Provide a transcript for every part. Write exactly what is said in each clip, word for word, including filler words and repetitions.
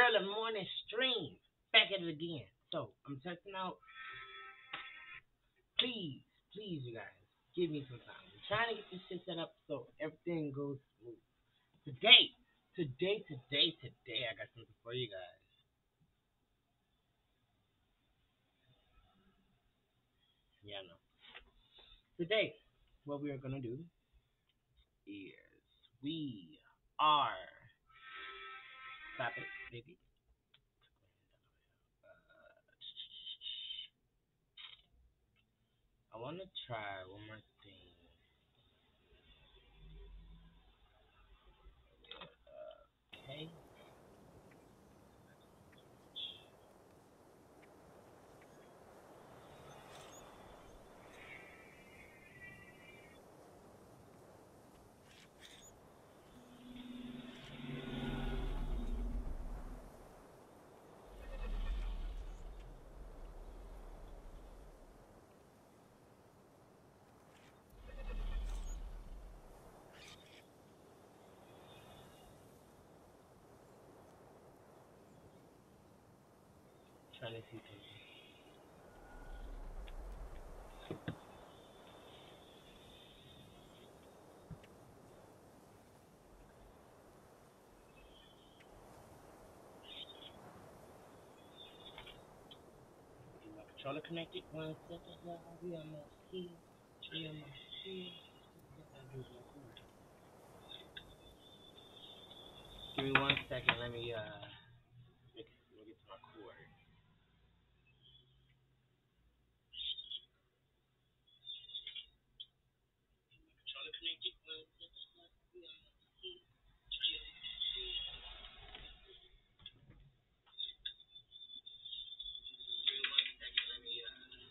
early morning stream. Back at it again. So I'm testing out. Please, please, you guys, give me some time. I'm trying to get this shit set up so everything goes smooth. Today, today, today, today, I got something for you guys. Yeah, I know. Today, what we are gonna do is we are stop it, baby. I want to try one more thing. Okay. Trying to see something. Get my controller connected. One second, y'all. We almost here. We almost here. What I do with my cord? Give me one second. Let me uh, let me get to my cord. Controller connected. One second. We almost here. We almost here. Give me one second. Let me uh.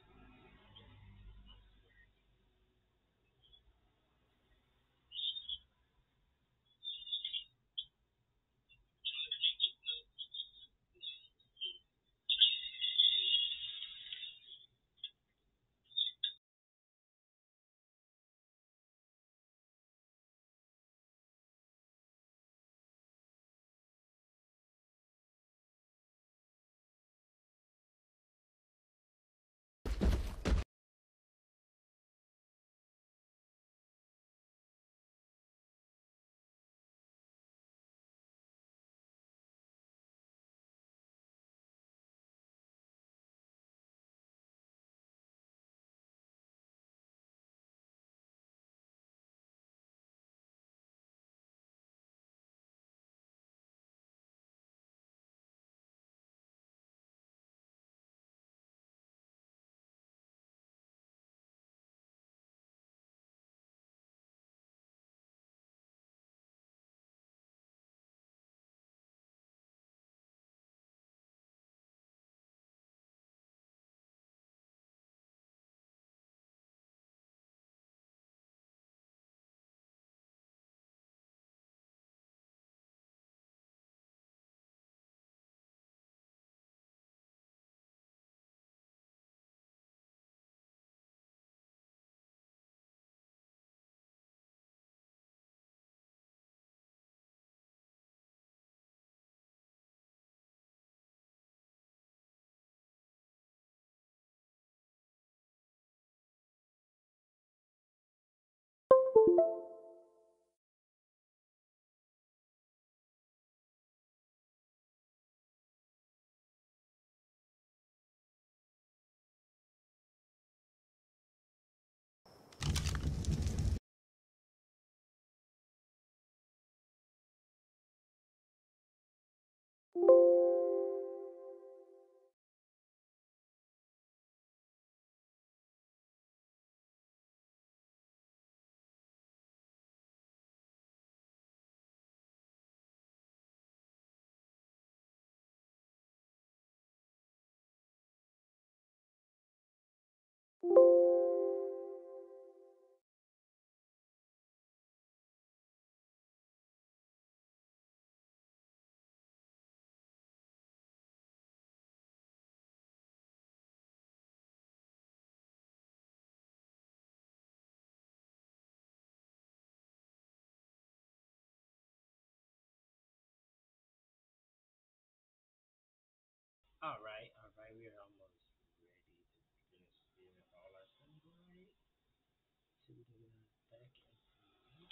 All right, all right. We're almost ready to finish cleaning up all our stuff. Right? So we can get on back and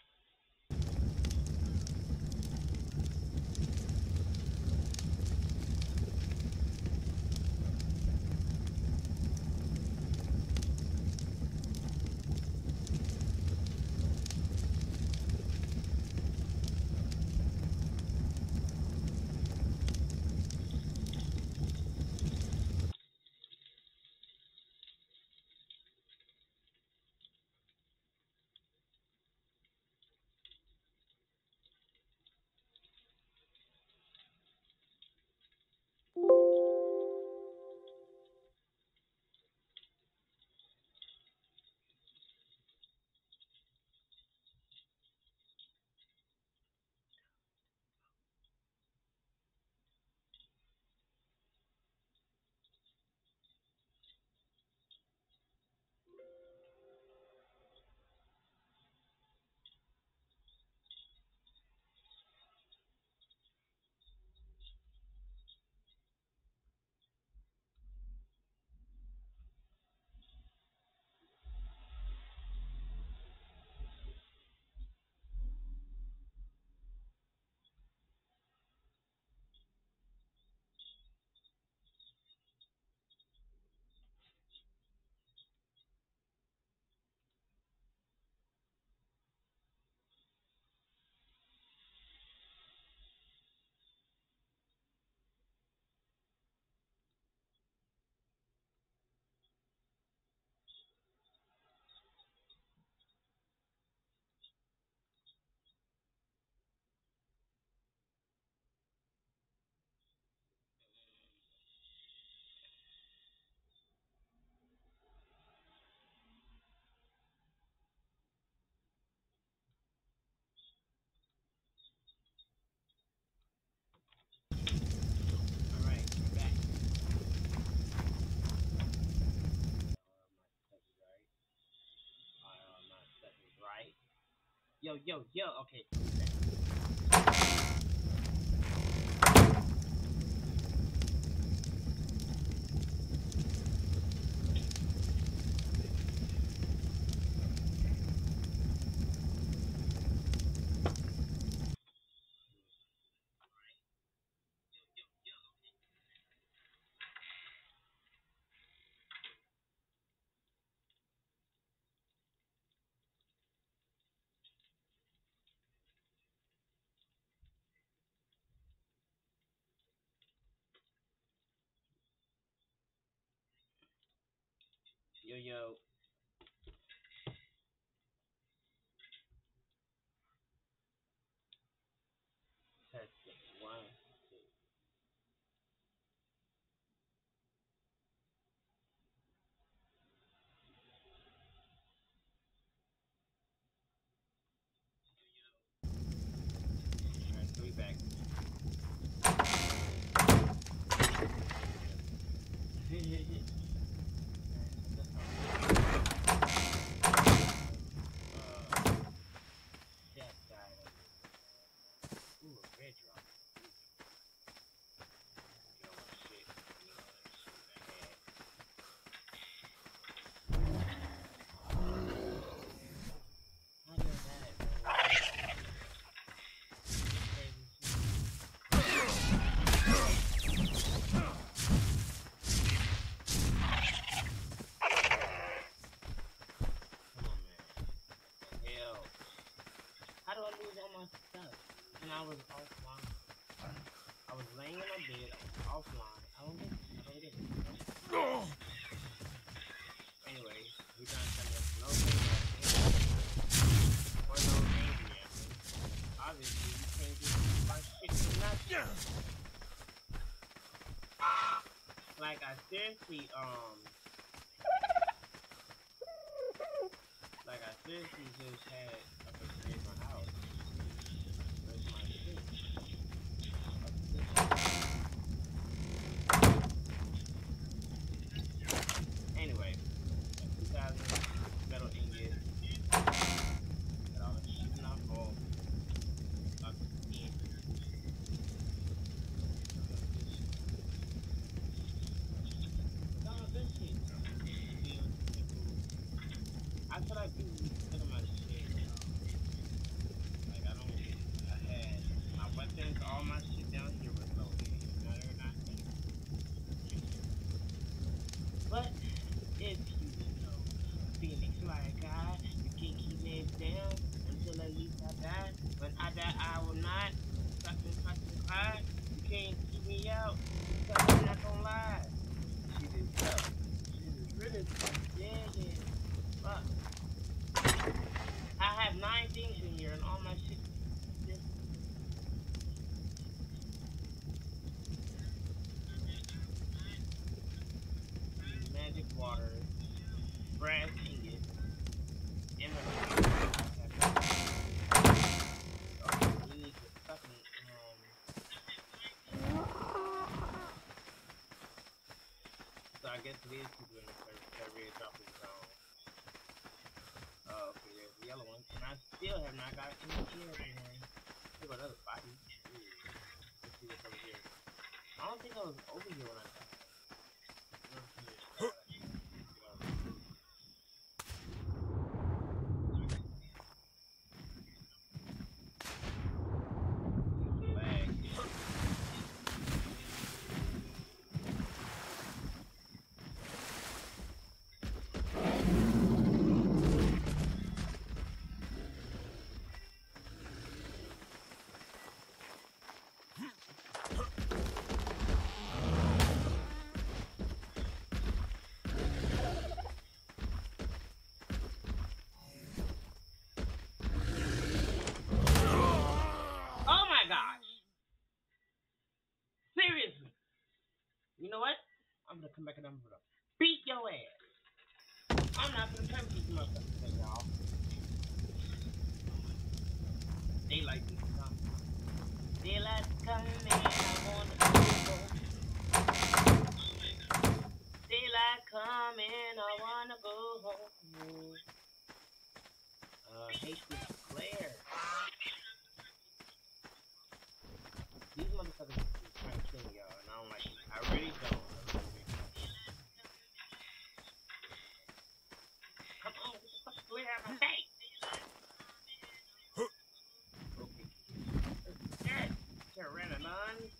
all right, we're back. All my stuff is right. All my stuff is right. Yo, yo, yo. Okay, so we're back. Yo, yo. Testing. One, two. All right, so we back. uh, Death died on me. Ooh, a red drop. Get all my shit. You know, that shit I had. How did that, man? Crazy shit. Come on, man. The hell? How do I lose all my stuff? And I was offline. I was laying in my bed. I was offline. I don't get it. I don't get it. Anyway, we trying to tell me that's no thing or no angry at me. Obviously, you can't get my shit for nothing. Like, I seriously, um, like, I seriously just had a person in my house. Where's my shit? Anyway, two thousand metal ingot. Got all the shit in our home. Up in. I guess it is people in the server that red drop is gone. Oh, okay, there's the yellow one. And I still have not got any kills in here. There's another body. Ooh. Let's see what's over here. I don't think I was over here when I died. You know what? I'm gonna come back and I'm gonna beat your ass. I'm not gonna come beat you motherfuckers today, y'all. Daylight is coming. Daylight's coming, I wanna go. Daylight coming, I wanna go home. Uh, hate this Claire. These motherfuckers are trying to kill me, y'all, and I don't like it. I really don't. I really don't. Come on, get the fuck Claire out of my face. Okay. Yes, Tyrannon.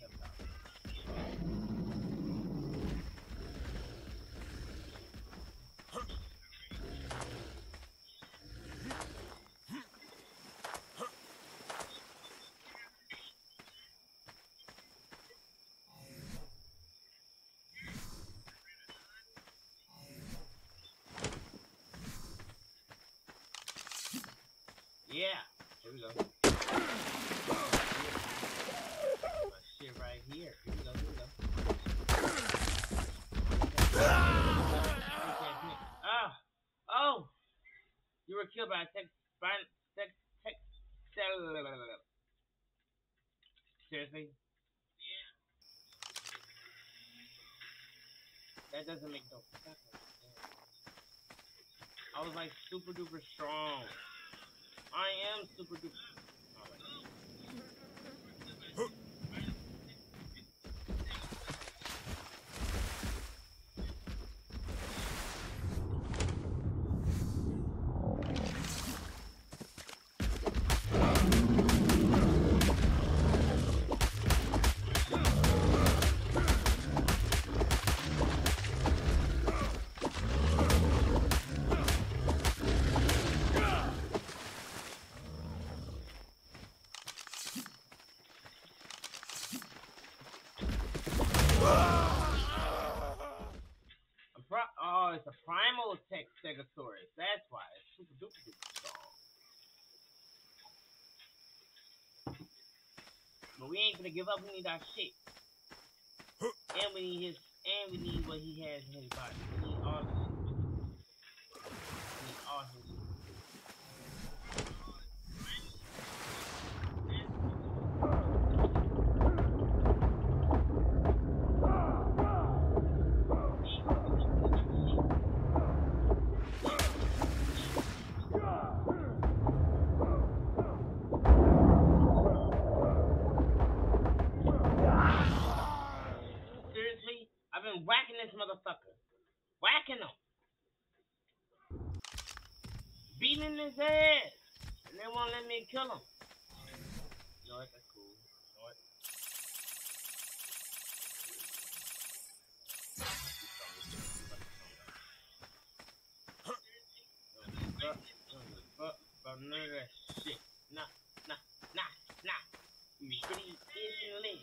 Yeah, here we go. My shit right here. Here we go, here we go. Ah, oh, you were killed by a text, by text, text, seriously? That doesn't make no sense. I was like super duper strong. I am super duper. Oh my God. Oh, it's a primal tech Stegosaurus. That's why it's super duper duper strong. But we ain't gonna give up. We need our shit, and we need his, and we need what he has in his body. We need all the shit. We need all his shit. Whacking this motherfucker. Whacking him. Beating his head. And they won't let me kill him. You know what? That's cool. You know what? Fuck about none of that shit. Nah, nah, nah, nah. You pretty easily.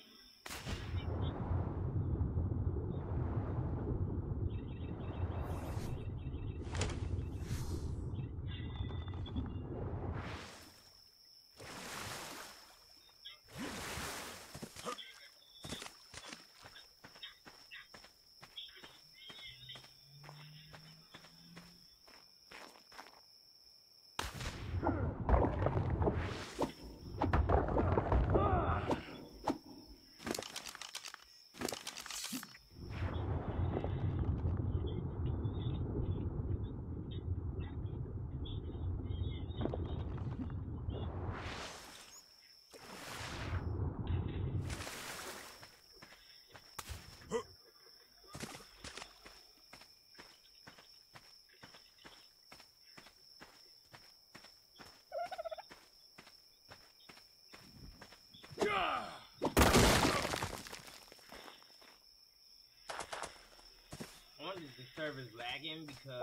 is the server's lagging because,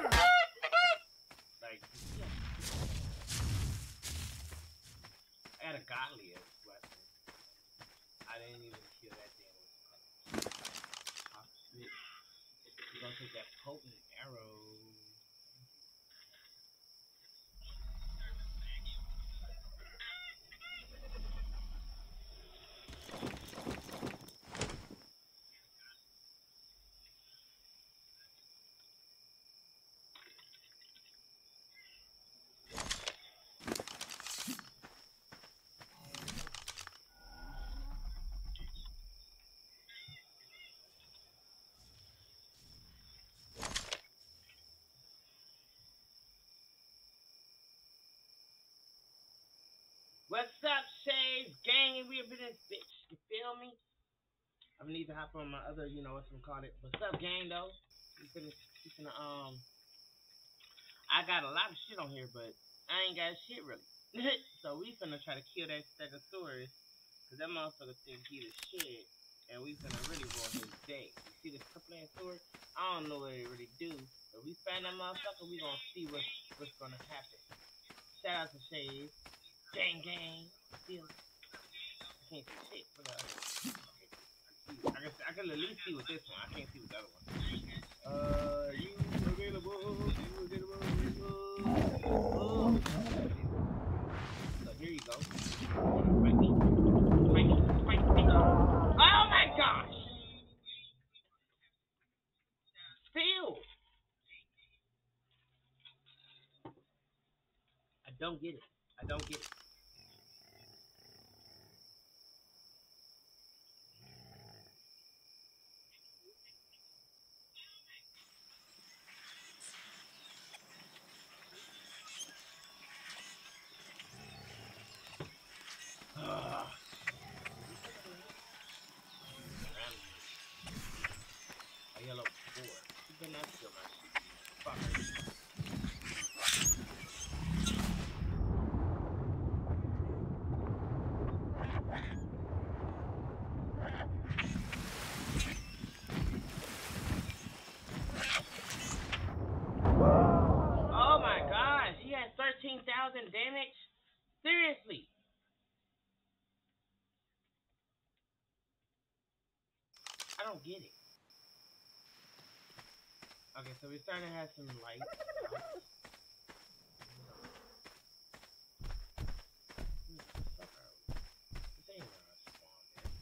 like, yeah, I had a godliest weapon. I didn't even kill that thing with top shit. You're gonna take that potent arrow. What's up, Shades Gang? We up in this bitch. You feel me? I need to hop on my other, you know what's gonna call it. What's up, gang? Though we finna, we finna, um, I got a lot of shit on here, but I ain't got shit really. So we finna try to kill that Stegosaurus, cause that motherfucker think he the shit, and we finna really ruin his day. You see this couple sword? I don't know what it really do, but we find that motherfucker, we gonna see what's what's gonna happen. Shout out to Shades. Gang, gang. Feel it. I can't see shit for the other one. I can, I can at least see with this one. I can't see with the other one. Uh, you available? You available? Oh. So here you go. Fight me. Fight me. Fight me. Oh my gosh! Still. I don't get it. I don't get it. A yellow four. You cannot steal my shit. Fucker. Oh my gosh, he has thirteen thousand damage? Seriously? I don't get it. Okay, so we're starting to have some light. This ain't where I spawned in.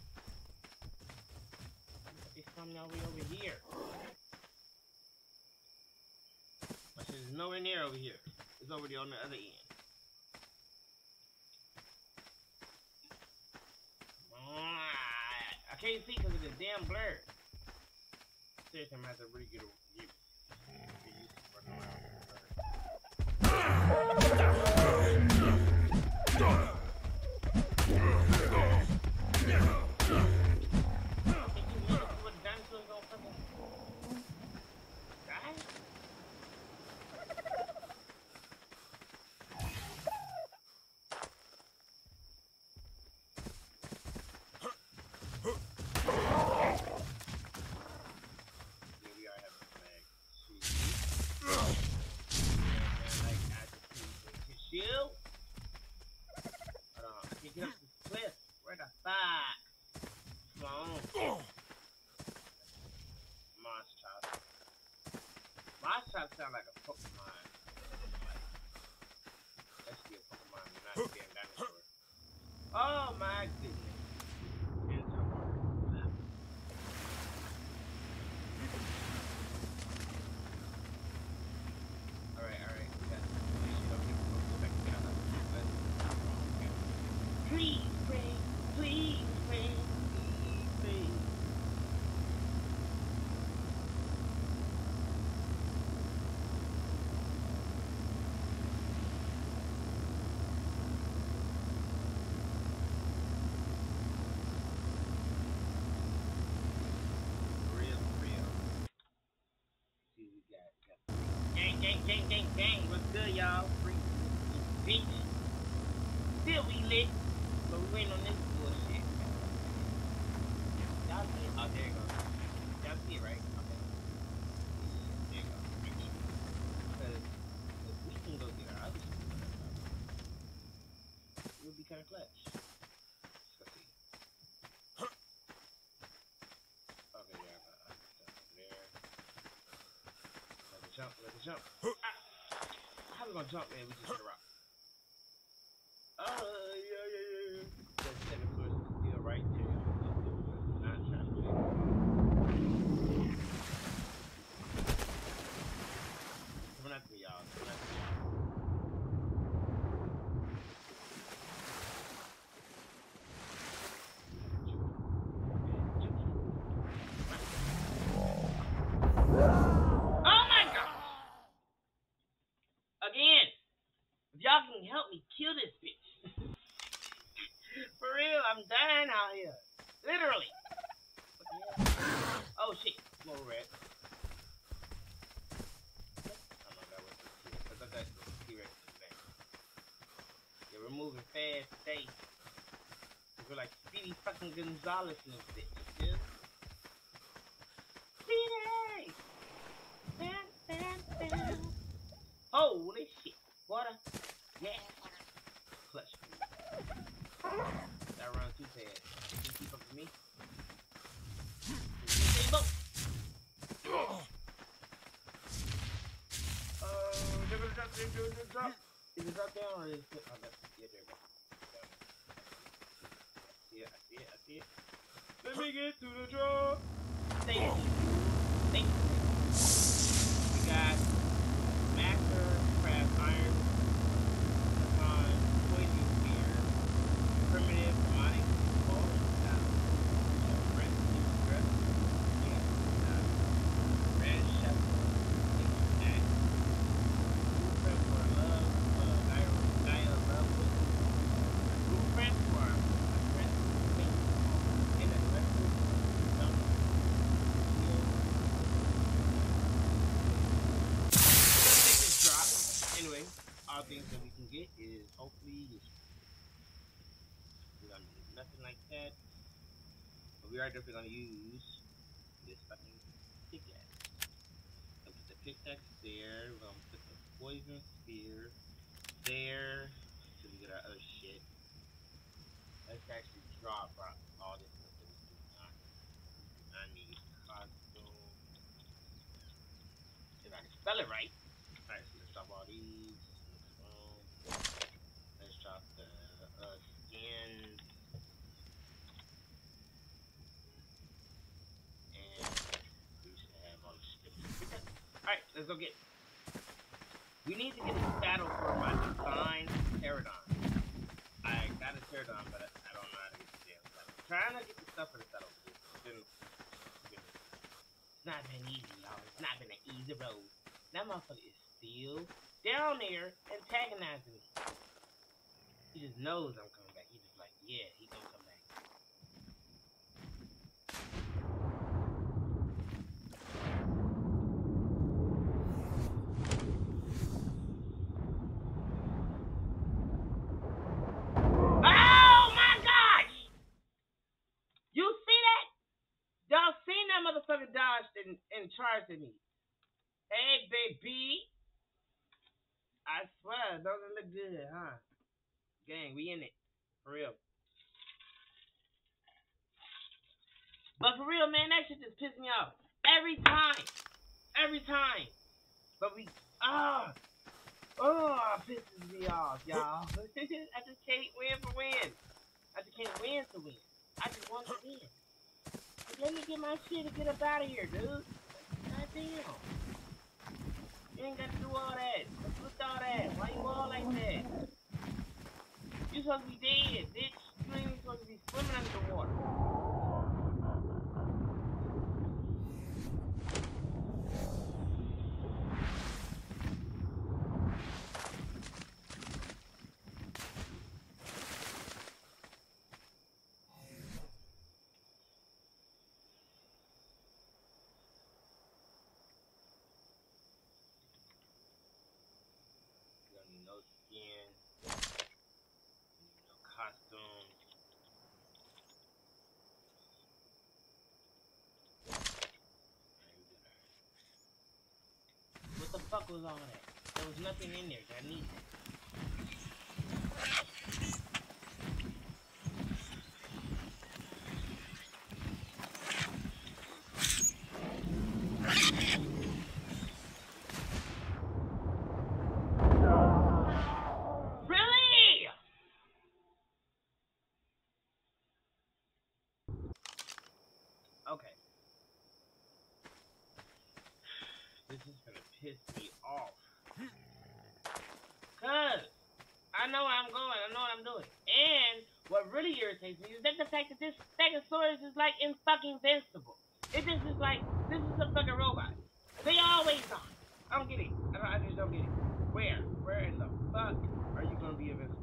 It's coming all the way over here. I said it's nowhere near over here. It's over there on the other end. I can't see because of the damn blur. Seriously, I'm gonna have to really get a view. Sound like a Pokemon. That should be a Pokemon, not a damn dinosaur. Oh my goodness. Alright, alright. We got this shit up here. Please, pray. Please, pray. Please, pray. Gang, gang, gang, gang, what's good, y'all? Free beach. Still we lit, but we waiting on this bullshit. Y'all see it? Oh, there you go. Y'all see it, right? Okay. jump. Ah, how we gonna jump, man? We just hit a rock. Oh, uh, yeah, yeah, yeah, yeah. That seven course is still right there. Not trying to play. Coming after me, y'all. Coming after me, y'all. Oh my god! Again! If y'all can help me kill this bitch. For real, I'm dying out here. Literally. Oh shit. Slow red. Oh my god, what's this T-Rex? I thought that's the T-Rex in the back. Yeah, we're moving fast today. We're like Speedy fucking Gonzalez in this bitch. Yeah? Speedy! Bam, bam, bam. Holy shit. Water. Yeah. Clutch. That run too fast. You can keep up with me? Oh, they're gonna drop, they're gonna drop. Is it drop down or is it? Oh, that's, yeah, there we go. Yeah, I see it, I see it. Let me get to the drop. Thank you. Thank you. We got Master Craft Iron, Con, Poison Spear, Primitive Demonic, Ball, Style, Red, Red, yeah, Red Shepherd, Axe, Blueprint for Love, uh, Gaia, Gaia Love, Blueprint for our friend, and the rest of them. Anyway, all things that we can get is hopefully useful. We don't need nothing like that. But we are definitely gonna use this fucking pickaxe. So put the pickaxe there. We're gonna put the poison spear there. So we get our other shit. Let's actually drop all this stuff that we do not. I need costume. If I can spell it right. Alright, so let's drop all these. Let's drop the uh, skins. And we should have all the shit. Alright, let's go get it. We need to get a saddle for my design pterodon. I got a pterodon, but I, I don't know how to get the damn saddle. I'm trying to get the stuff for the saddle. It's been, it's not been easy, y'all. It's not been an easy road. That motherfucker is still down there antagonizing me. He just knows I'm coming back. He just like, yeah, he gonna come back. Oh my gosh! You see that? Y'all seen that motherfucker dodged and, and charged at me. Hey, baby. I swear, those look good, huh? Gang, we in it. For real. But for real, man, that shit just pissed me off. Every time. Every time. But we, ah. Oh, oh, pisses me off, y'all. I just can't win for win. I just can't win to win. I just want to win. But let me get my shit and get up out of here, dude. God damn. You ain't got to do all that. What's with all that? Why you all like that? You supposed to be dead, bitch. You ain't even supposed to be swimming under the water. You don't need no skin. You need no costume. What the fuck was all that? There was nothing in there that I needed. piss me off. Cause I know where I'm going, I know what I'm doing. And what really irritates me is that the fact that this Stegosaurus is like in fucking invincible. It just is like, this is a fucking robot. They always are. I don't get it. I, don't, I just don't get it. Where? Where in the fuck are you gonna be invincible?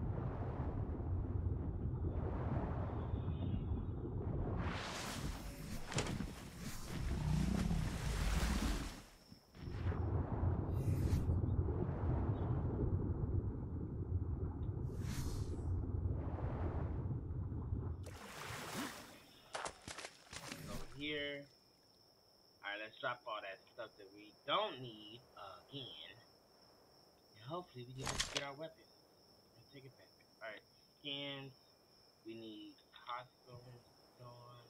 Here. Alright, let's drop all that stuff that we don't need uh, again. And hopefully we can just get our weapons and take it back. Alright, skins. We need costumes on.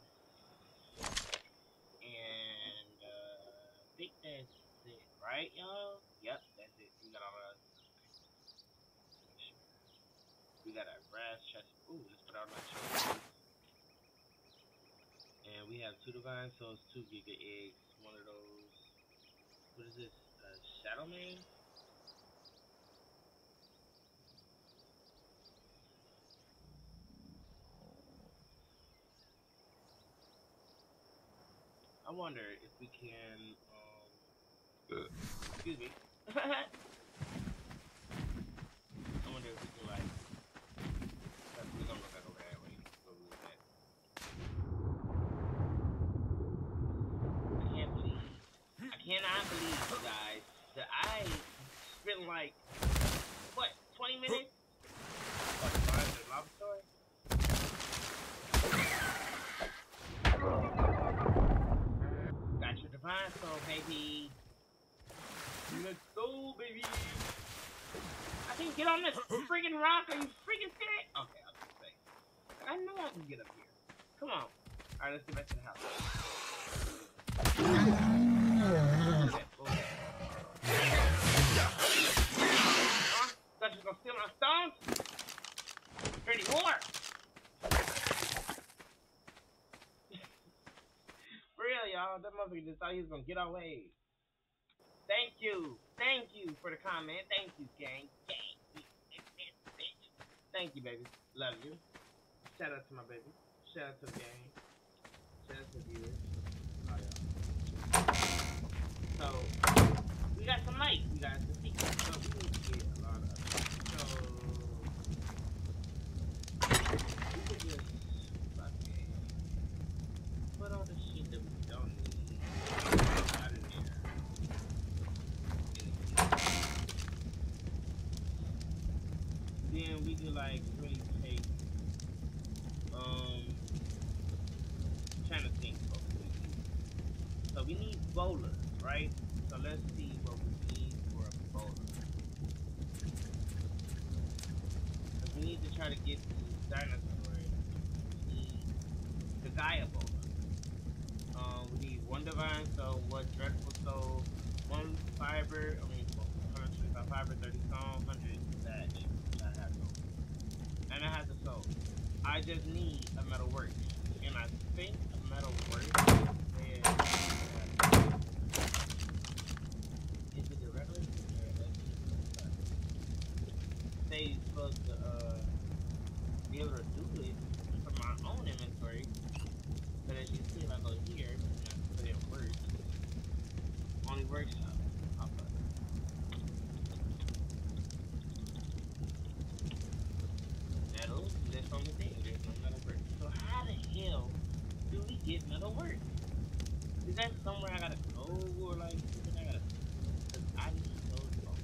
And uh, I think that's it, right, y'all? Yep, that's it. We got all of that. Make sure. We got our brass chest. Ooh, let's put out my chest. And we have two divine souls, two giga eggs, one of those. What is this? Uh, Shadow Man? I wonder if we can, um, excuse me. I wonder if we can, like, we're gonna look at over that way. Go with that. I can't believe, I cannot believe, you guys, that I spent like, what, twenty minutes? What, find the lava story? Got your divine soul, baby. Let's go, baby. I can get on this freaking rock. Are you freaking serious? Okay, I'll just say. I know I can get up here. Come on. Alright, let's get back to the house. Okay, okay. Huh? Thought you was gonna steal my stones? Pretty war. For real, y'all. That motherfucker just thought he was gonna get our way. Thank you. Thank you for the comment. Thank you, gang. Gang. Bitch. Thank you, baby. Love you. Shout out to my baby. Shout out to the gang. Shout out to the viewers. Oh, yeah. So, we got some light, you guys can see. So, we need to get a lot of So, we could just fucking put all the shit that we don't need out of there. Then we could like really take um trying to think what we need. So we need bowlers, right? So let's see what we need for a bowler. Because we need to try to get these dinosaurs. We need the Gaia bowler. Um we need one divine soul, one dreadful soul, one fiber, I mean one hundred twenty-five fiber, thirty stone, one hundred thatch. And I have the soul. I just need a metal work. And I think a metal work is, is it the regular or say you're supposed to uh, be able to do it from my own inventory. But as you see, if I go here and I put in work, only workshop. That's on the thing. There's no metal work. So how the hell do we get metal work? Is that somewhere I gotta go or like something I gotta? Cause I need those bones.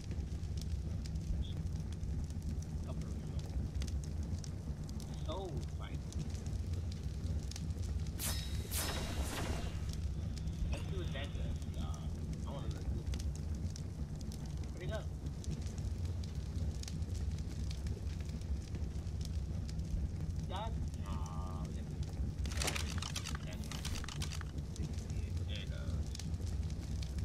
Upper soul fight. Let's see what that does. Uh, I wanna look. Where'd it go? God. Oh, yeah. That's right. There it goes.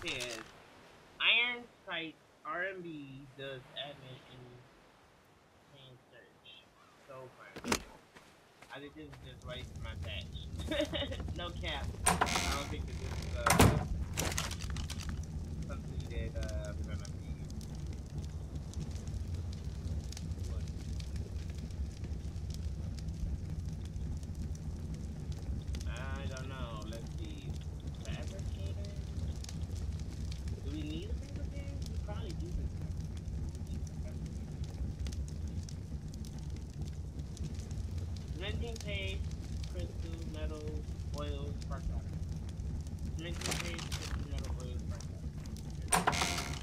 says Iron Sight R and B does admin in chain search. So fun. I think this is just right for my patch. No cap. I don't think that this is uh, something that uh, we're gonna be. What? I don't know. Let's see. Fabricator? Do we need a fabricator? We probably do need a fabricator. Cementing paste, crystal, metal, oil, spark water. Cementing paste, crystal, metal, oil, spark water.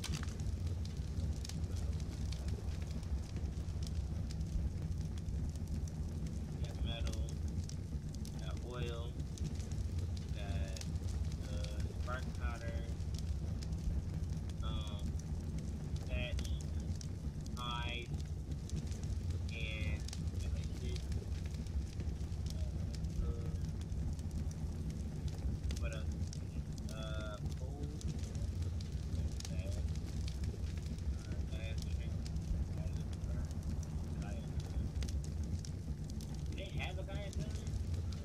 Got metal, got oil, got uh, spark powder, um, thatch, hide, and like this. Uh, what else? Uh, coal, that, uh, gas, shrink, do they have a guy doing it?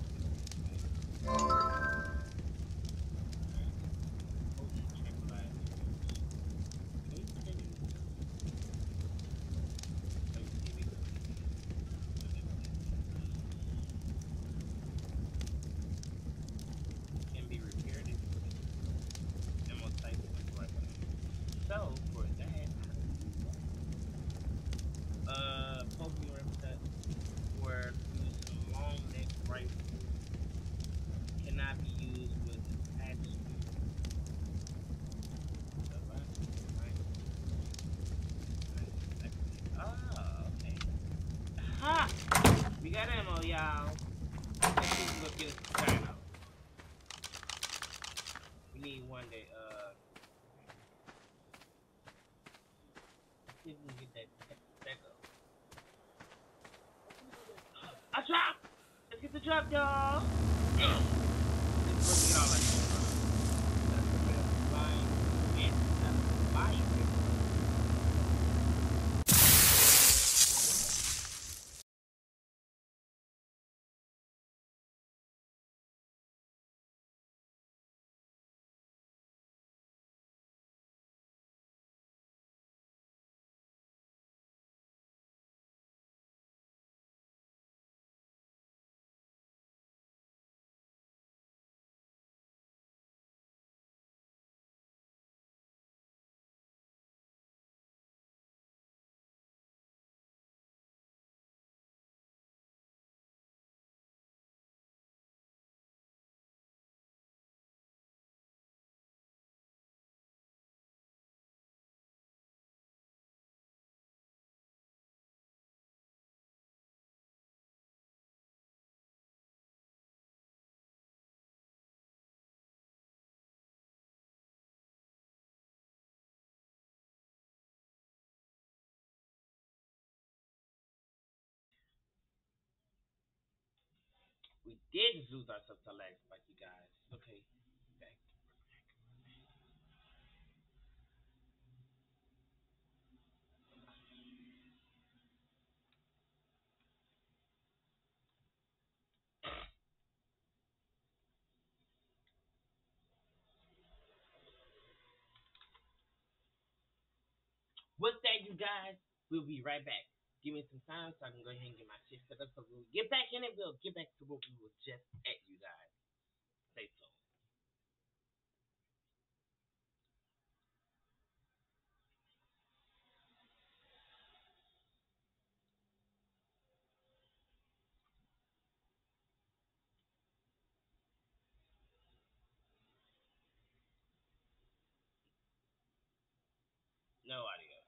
Potent tranquilizer. Can we put that in the Let me see if it can be repaired. Ammo type is right. So for that, uh, Pokemon represent for using long neck rifle cannot be used with attachment. Oh, okay. Ha! We got ammo, y'all. Let's see if we can get us a dino. We need one that, uh, let's see if we can get that, that, that go. A drop! Let's get the drop, y'all! Let's look at all that stuff. That's a bit of flying. And that's flying. We did lose ourselves to lag spike, you guys. Okay. Back. With that, you guys, we'll be right back. Give me some time so I can go ahead and get my shit set up. So we'll get back in it. We'll get back to what we were just at, you guys. Say so. No audio.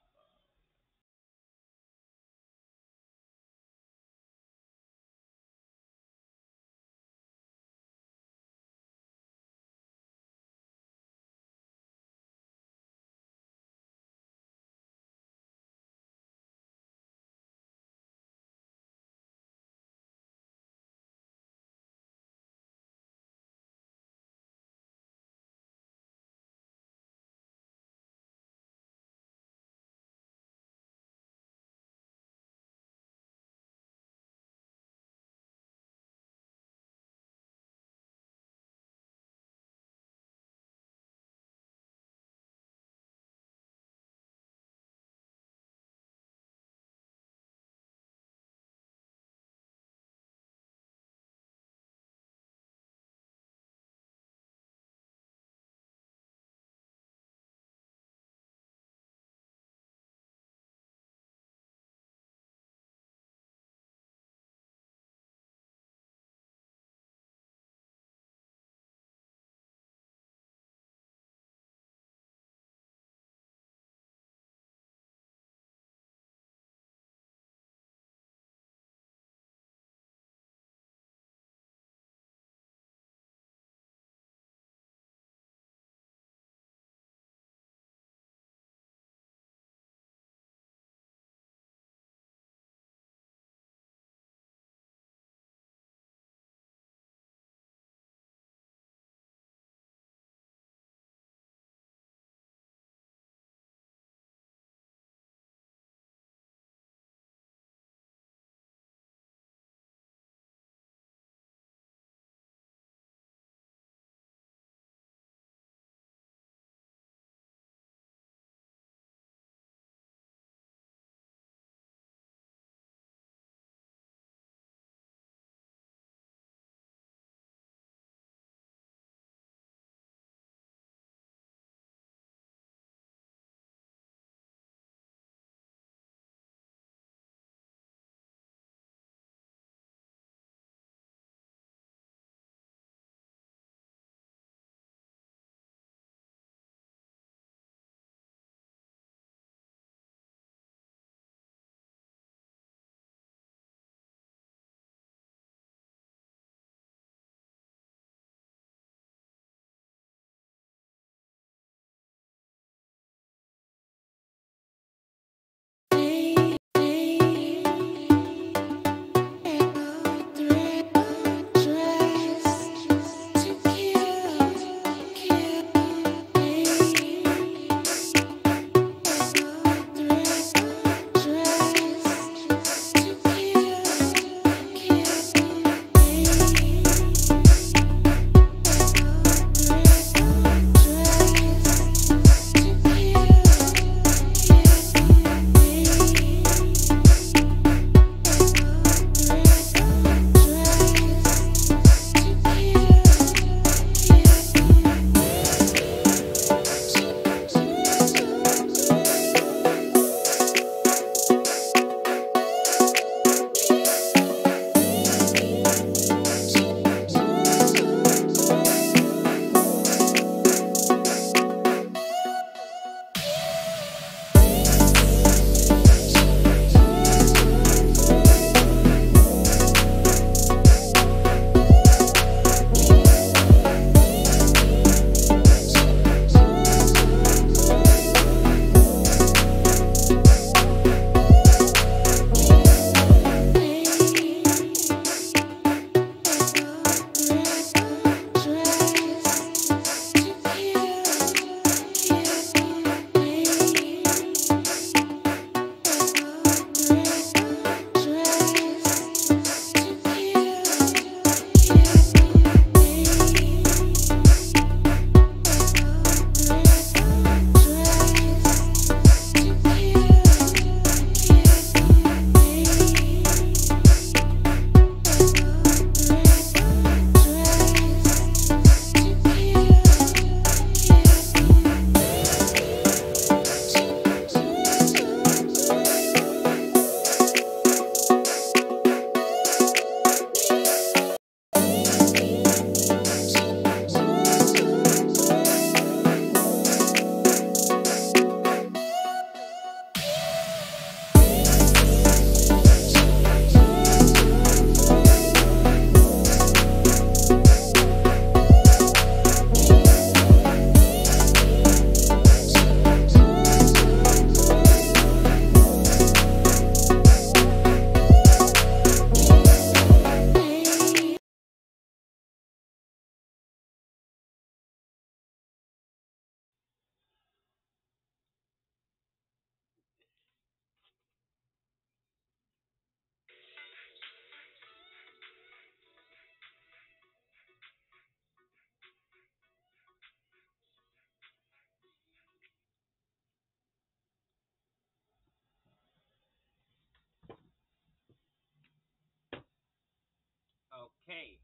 K.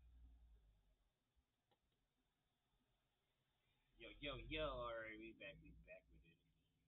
Yo, yo, yo. Alright, we back, we back with it.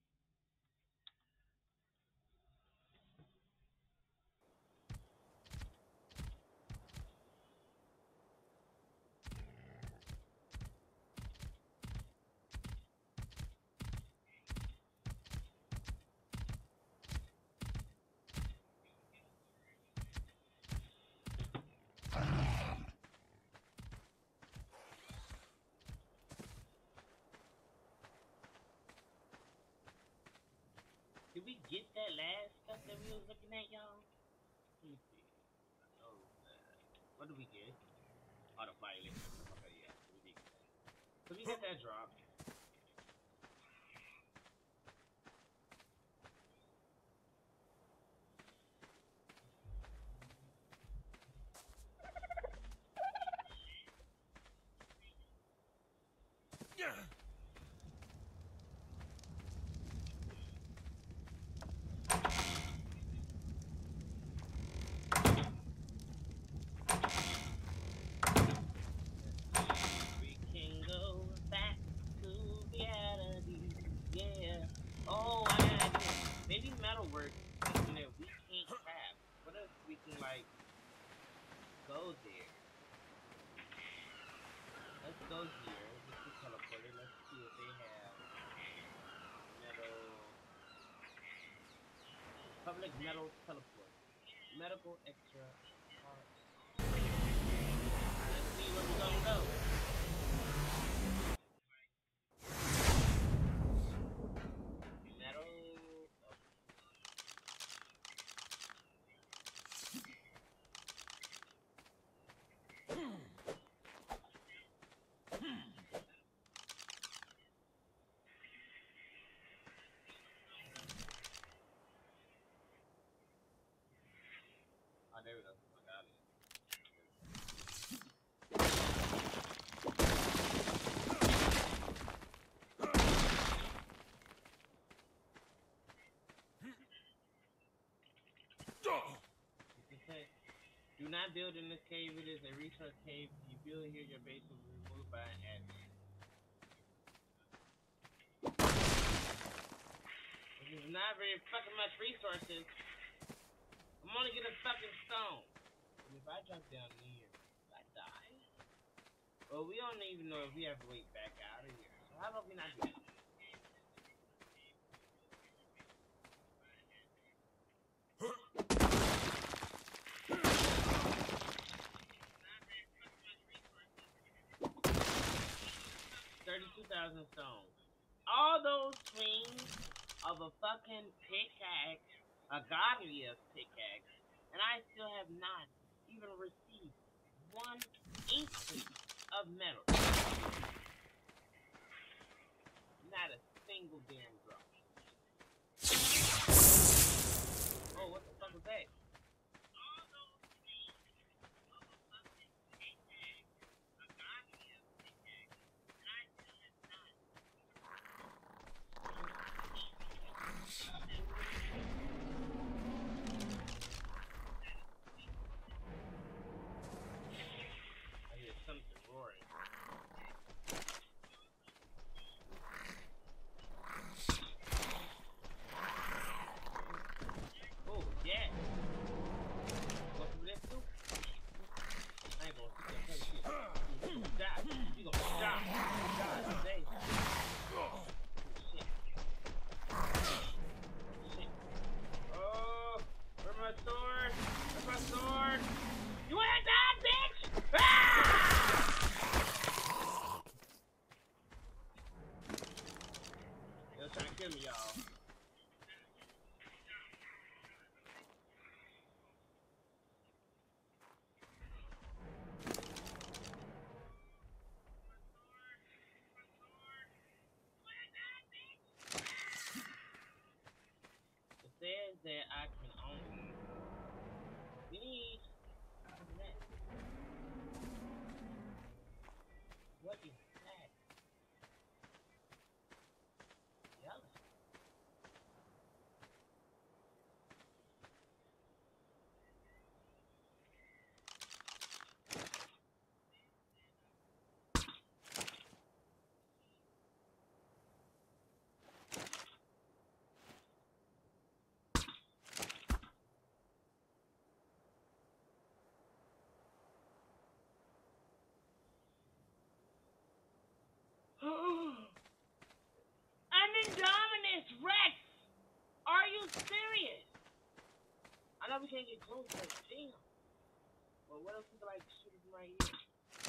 Did we get that last stuff that we was looking at, y'all? Let me see. Oh, uh, what did we get? Oh, the violation. Okay, yeah, so we did get that. So we got that drop. Yeah. We can go back to reality. Yeah. Oh, I got an idea. Maybe metalwork is something that we can't craft. What if we can, like, go there? Let's go here. Let's get teleported. Let's see if they have metal. Public metal teleport. Medical extra parts. Let's see where we're gonna go. Metal. Oh, there we go. I got it. Do not build in this cave. It is a resource cave. If you build here, your base will be removed by an admin. This is not very fucking much resources. I'm only getting fucking stone. And if I jump down here, will I die? Well, we don't even know if we have to wait back out of here. So how about we not do that? thirty-two thousand stones. All those swings of a fucking pickaxe, a godliest pickaxe, and I still have not even received one inkling of metal. Not a single damn drop. Oh, what the fuck was that? I hear something roaring. Oh, yeah. serious. I know we can't get close, but damn. Well, what else is like shooting from right here?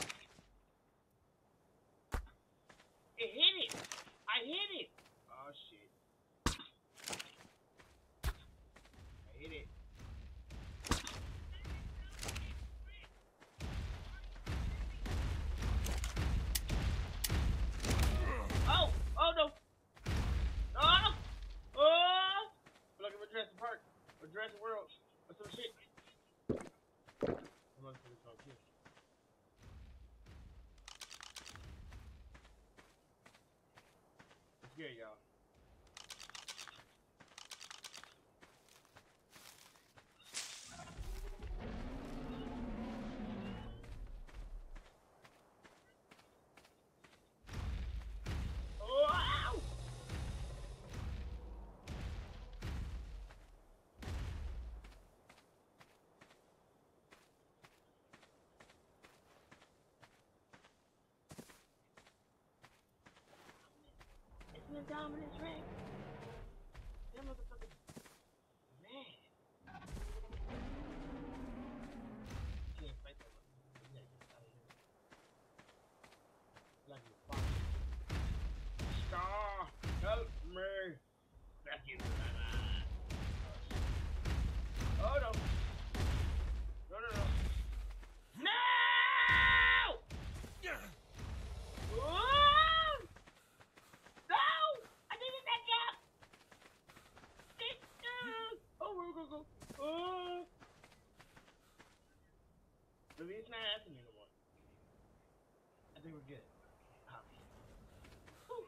It hit it. I hit it. Oh shit. I hit it. Oh! Oh no! Oh! Oh! We're looking for Jurassic Park or Jurassic World or some shit. I'm looking for this one too. It's good, y'all. Wow! It's an Indominus Rex. That motherfucker mad. Can't fight that motherfucker. You gotta get out of here. Like a fox. Star, help me. Back in. Oh no. No, no, no. No! Oh! No! I needed that gap! Oh, we're gonna go. Oh! Maybe it's not happening anymore. I think we're good. Okay. Whew.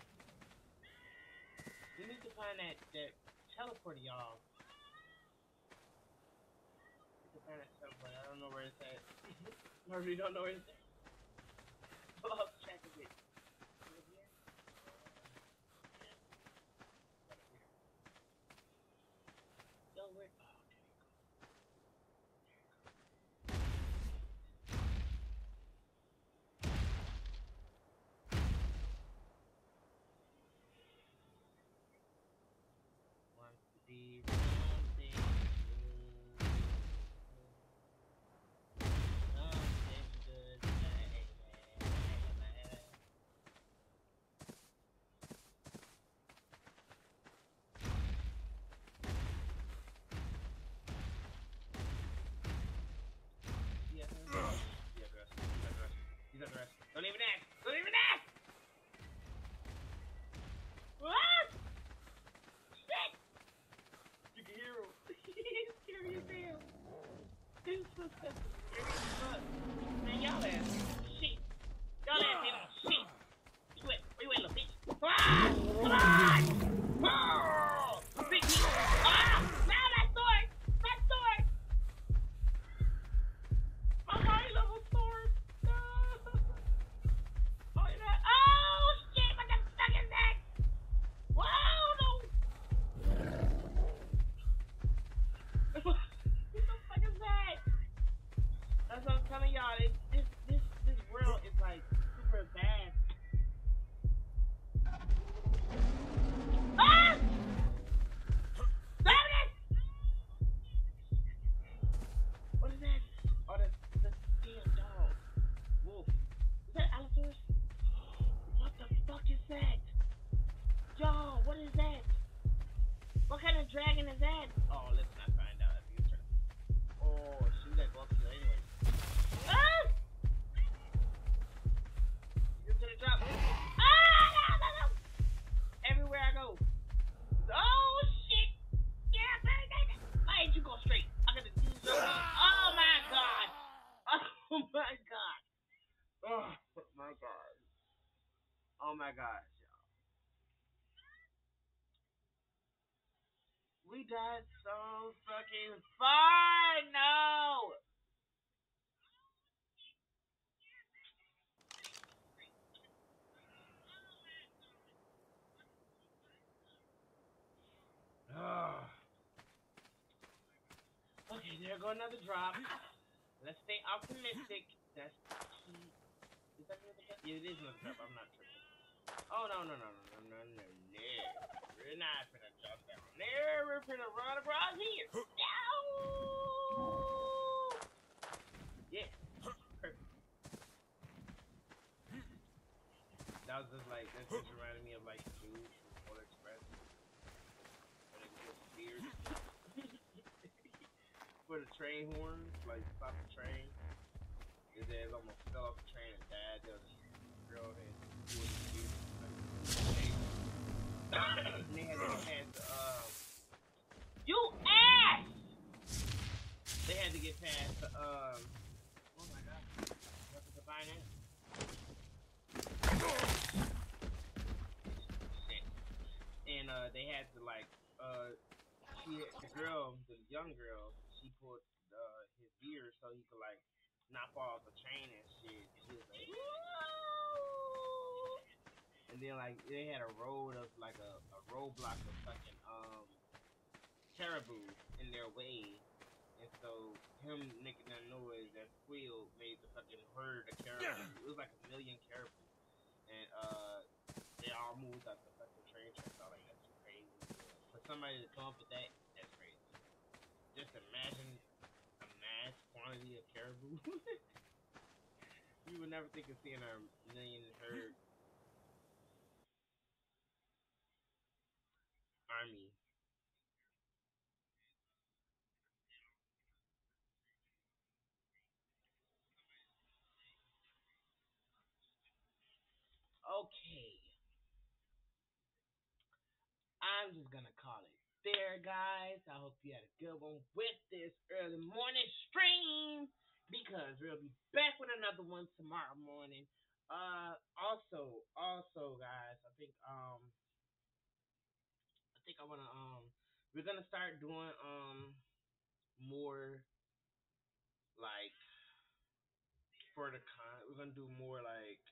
We need to find that, that teleporter, y'all. We need to find that teleporter. I don't know where it's at. I really don't know where it's at. I lost track of it. Is it here? Yeah. Yo, where? Oh, wants to be something good. Something good. Yeah, yeah, dress. Yeah, dress. He's at the rest. Don't even ask. Don't even ask. What? Shit! You can hear him. He's scary as hell. He's so scary as fuck. Man, y'all ass shit. Y'all ass ain't on shit. You went, where you at, little bitch? Come on! Come on! Oh! Big heat. Ah! Now that sword! That sword! My high level sword! No! Oh, yeah. Oh, shit! What the fuck is that? Whoa, no! What the fuck is that? That's what I'm telling y'all. It, this, this, this world is like super bad. Ah! Damn it! What is that? Oh, that's the damn dog. Wolf. Is that Allosaurus? What the fuck is that? Yo, what is that? What kind of dragon is that? Oh, let's not find out. I think it's trying to... Oh, shoot, that go up to anyway. Ah! You're gonna drop me. Ah, no, no, no. Everywhere I go. Oh, shit. Yeah, baby. Why didn't you go straight? I gotta do something. Oh, my God. Oh, my God. Oh, my God. Oh, my God. We died so fucking far. No. Oh. Okay, there go another drop. Let's stay optimistic. That's the key. Is that another drop? Yeah, it is another drop. I'm not tripping. Oh, no, no, no, no, no, no, no, no. We're not gonna jump that. Never finna run across here. Ow! Yeah, perfect. That was just like that just reminded me of like the dude from Polar Express when they put spears for the train horns, like stop the train. His ass almost fell off the train and died. There was a girl that was spears. Like, and they had to get past the um. You ass! They had to get past the um. Oh my god! What's the divine name? Shit. And uh, they had to like uh, she the girl, the young girl, she pulled uh his ear so he could like not fall off the train and shit. And he was like, "Woo!" And then like they had a road of like a, a roadblock of fucking um caribou in their way. And so him making that noise, that squeal, made the fucking herd of caribou. It was like a million caribou, and uh, they all moved up the fucking train tracks. I was like, that's crazy. For somebody to come up with that, that's crazy. Just imagine a mass quantity of caribou. You would never think of seeing a million herd army. Okay, I'm just gonna call it there, guys. I hope you had a good one with this early morning stream because we'll be back with another one tomorrow morning. Uh, also, also, guys, I think um, I think I wanna um, we're gonna start doing um more like for the con. We're gonna do more like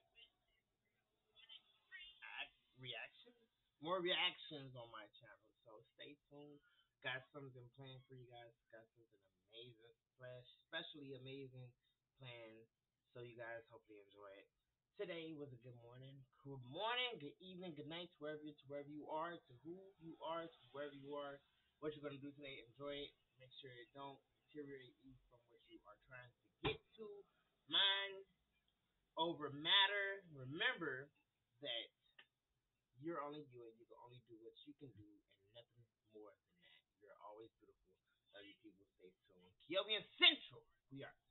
act reactions, more reactions on my channel. So stay tuned. Got something planned for you guys. Got something amazing, slash, especially amazing planned. So you guys hopefully enjoy it. Today was a good morning. Good morning, good evening, good night, to wherever to wherever you are, to who you are, to wherever you are. What you're gonna do today, enjoy it. Make sure it don't deteriorate you from what you are trying to get to. Mind over matter. Remember that you're only you and you can only do what you can do and nothing more than that. You're always beautiful. Love you people. Stay tuned. Kyobian Central. We are